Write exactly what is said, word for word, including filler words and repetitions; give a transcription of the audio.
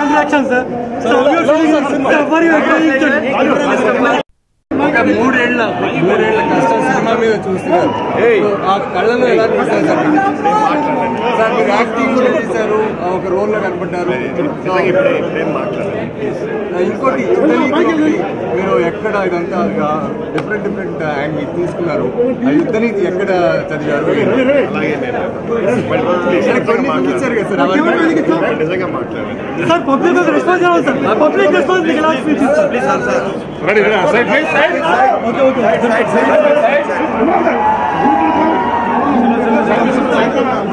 reaction, sir. So we are very very ఒక మూడేళ్ల మూడేళ్ల కష్టం సినిమా మీద చూస్తున్నారు. ఆ కళ్ళలో ఎలా చూస్తారు సార్? సార్ మీరు యాక్టింగ్ కూడా చేశారు, ఒక రోల్ లో కనపడ్డారు. ఇంకోటి మీరు ఎక్కడ ఇదంతా డిఫరెంట్ డిఫరెంట్ యాంగిల్ తీసుకున్నారు. ఆ యుద్ధ నీతి ఎక్కడ చదివారు? కొన్ని చూపించారు కదా సార్, నిజంగా మాట్లాడారు సార్. పబ్లిక్ రెస్పాన్స్ ఎలా సార్? పబ్లిక్ రెస్పాన్స్ ఎలా please sir sir ready ready side please side okay okay side side